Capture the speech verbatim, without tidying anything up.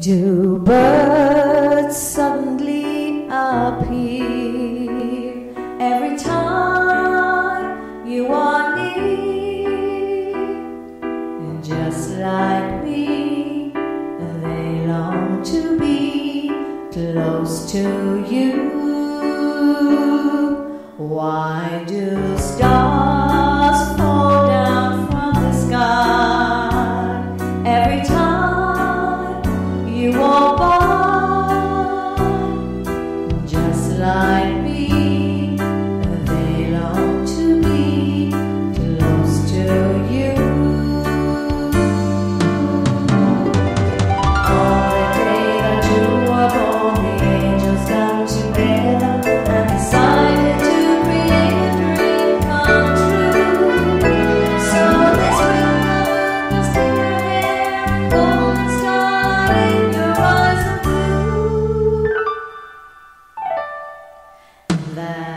Do birds suddenly appear every time you are near? And just like me, they long to be close to you. Why do stars fall down from the sky every time you walk by? Just like me, they long to be close to you. On the day that you were born, the angels got together and decided to create a dream come true. So they sprinkled dust in your hair and golden star in your eyes of blue. That